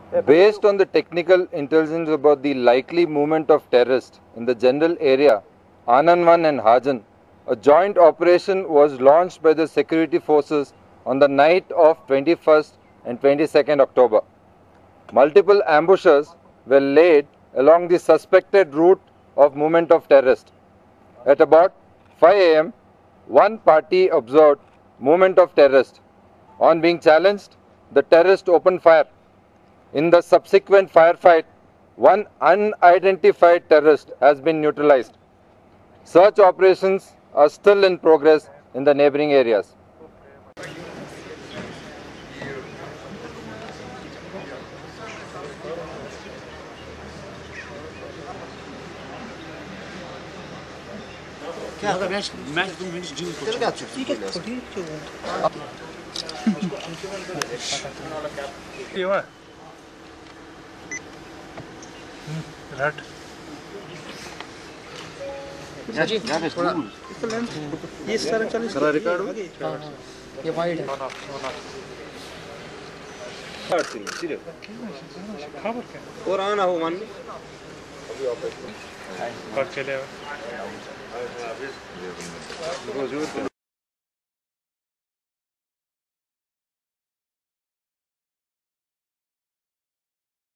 Based on the technical intelligence about the likely movement of terrorists in the general area, Anandwan and Hajin, a joint operation was launched by the security forces on the night of 21st and 22nd October. Multiple ambushes were laid along the suspected route of movement of terrorists. At about 5 am, one party observed movement of terrorists. On being challenged, the terrorists opened fire. In the subsequent firefight, one unidentified terrorist has been neutralized. Search operations are still in progress in the neighboring areas. ये सारा record ये wide है और आना हो मान कर चले